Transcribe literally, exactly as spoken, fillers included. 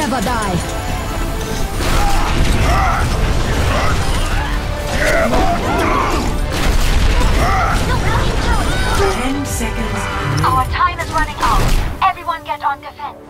never die. Ten seconds. Our time is running out. Everyone get on defense.